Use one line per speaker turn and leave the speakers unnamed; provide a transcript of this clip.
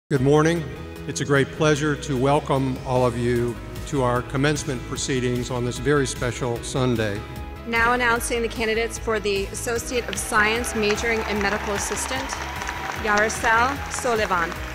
Good morning. It's a great pleasure to welcome all of you to our commencement proceedings on this very special Sunday.
Now announcing the candidates for the Associate of Science majoring in Medical Assistant, Yarosel Solivan.